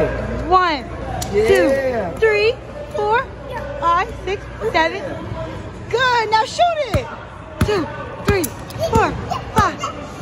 it. 1, Yeah. 2, 3, 4, 5, 6, 7. Good. Now shoot it. 2, 3, 4, 5,